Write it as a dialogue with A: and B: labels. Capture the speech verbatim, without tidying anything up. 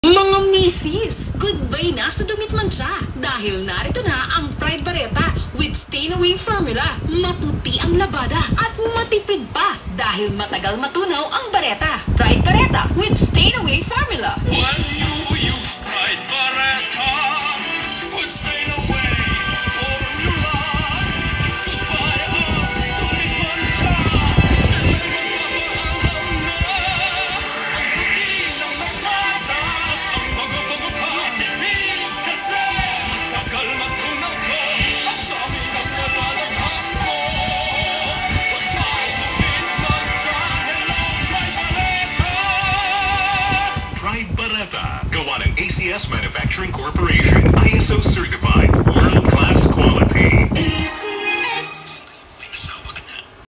A: Mga misis, goodbye na sa damit mancha dahil narito na ang Pride Bareta with stain-away formula. Maputi ang labada at matipid pa dahil matagal matunaw ang bareta. Pride Bareta with stain-away formula.
B: When you use Pride Bareta with stain-away formula, goodbye ang damit mancha. Sila'y magpapaalam na ang puti ng labada.
C: Pride Bareta, gawa ng A C S Manufacturing Corporation, I S O certified.